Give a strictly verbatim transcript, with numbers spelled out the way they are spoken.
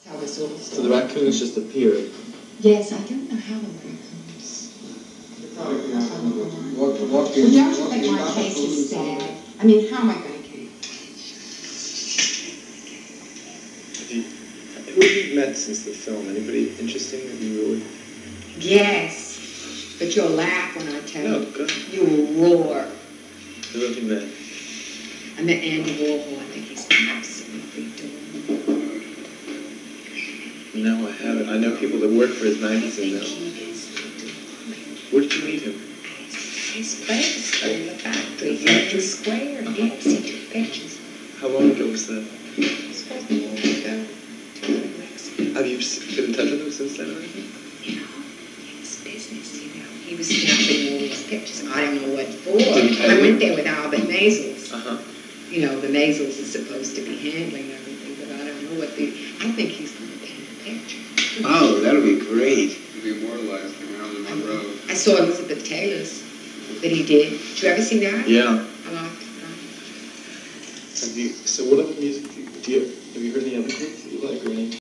How this all started. So the raccoons just appeared? Yes, I don't know how the raccoons. What, what, Well, don't you think my case is sad? I mean, how am I going to keep? Have you, who have you met since the film? Anybody interesting that you really... Yes, but you'll laugh when I tell No, you. go ahead. You will roar. Who have you met? I met Andy Warhol. I think he's absolutely adorable. No, I haven't. I know people that work for his I magazine think now. he is adorable. Where did you meet him? His face from the factory, Union Square. Yes, he took pictures. How long ago was that? It was supposed to be long ago. Two weeks ago. Have you s- been in touch with him since then or anything? You know, it's business, you know. He was snapping all these pictures. I don't know what for. Did he pay I you? went there with Albert Maysles. Uh-huh. You know, the Maysles is supposed to be handling everything, but I don't know what the... I think he's going to paint a picture. Oh, that'll be great. to be immortalized in Marilyn Monroe. I saw Elizabeth Taylor's that he did. Did you ever see that? Yeah. I liked it. Have you, so what other music do you, do you have you heard any other groups that you like or any?